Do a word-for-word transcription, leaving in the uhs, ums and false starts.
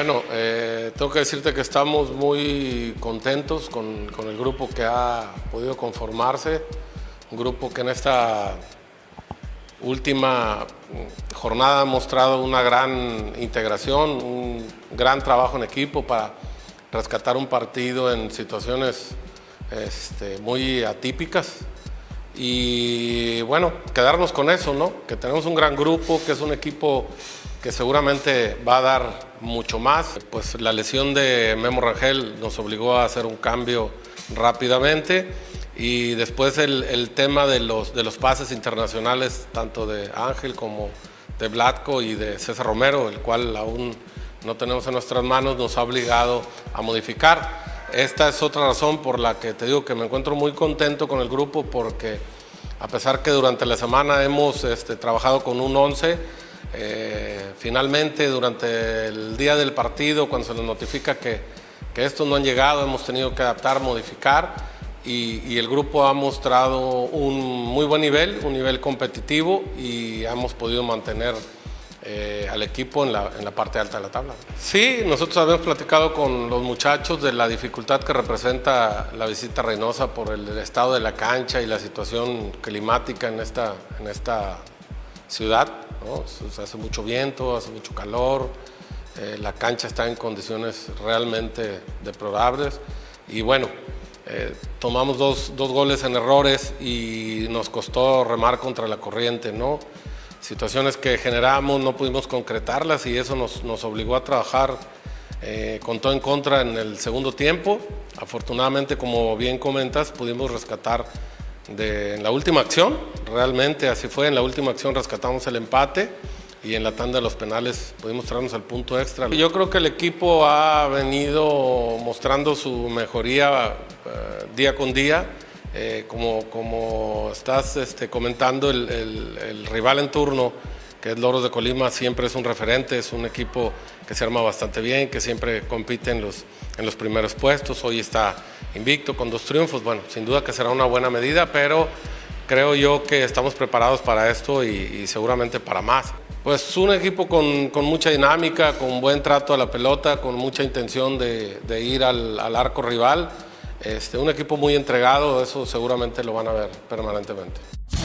Bueno, eh, tengo que decirte que estamos muy contentos con, con el grupo que ha podido conformarse, un grupo que en esta última jornada ha mostrado una gran integración, un gran trabajo en equipo para rescatar un partido en situaciones este, muy atípicas y bueno, quedarnos con eso, ¿no? Que tenemos un gran grupo, que es un equipo que seguramente va a dar mucho más. Pues la lesión de Memo Rangel nos obligó a hacer un cambio rápidamente y después el, el tema de los, de los pases internacionales, tanto de Ángel como de Vlatko y de César Romero, el cual aún no tenemos en nuestras manos, nos ha obligado a modificar. Esta es otra razón por la que te digo que me encuentro muy contento con el grupo, porque a pesar que durante la semana hemos este, trabajado con un once, eh, finalmente durante el día del partido, cuando se nos notifica que, que estos no han llegado, hemos tenido que adaptar, modificar y, y el grupo ha mostrado un muy buen nivel, un nivel competitivo y hemos podido mantener Eh, al equipo en la, en la parte alta de la tabla. Sí, nosotros habíamos platicado con los muchachos de la dificultad que representa la visita a Reynosa por el, el estado de la cancha y la situación climática en esta, en esta ciudad, ¿no? O sea, hace mucho viento, hace mucho calor, eh, la cancha está en condiciones realmente deplorables y bueno, eh, tomamos dos, dos goles en errores y nos costó remar contra la corriente, ¿no? Situaciones que generamos, no pudimos concretarlas y eso nos, nos obligó a trabajar eh, con todo en contra en el segundo tiempo. Afortunadamente, como bien comentas, pudimos rescatar de, en la última acción, realmente así fue, en la última acción rescatamos el empate y en la tanda de los penales pudimos traernos al punto extra. Yo creo que el equipo ha venido mostrando su mejoría eh, día con día. Eh, como, como estás este, comentando, el, el, el rival en turno, que es Loros de Colima, siempre es un referente, es un equipo que se arma bastante bien, que siempre compite en los, en los primeros puestos. Hoy está invicto con dos triunfos, bueno, sin duda que será una buena medida, pero creo yo que estamos preparados para esto y, y seguramente para más. Pues un equipo con, con mucha dinámica, con buen trato a la pelota, con mucha intención de, de ir al, al arco rival. Este, un equipo muy entregado, eso seguramente lo van a ver permanentemente.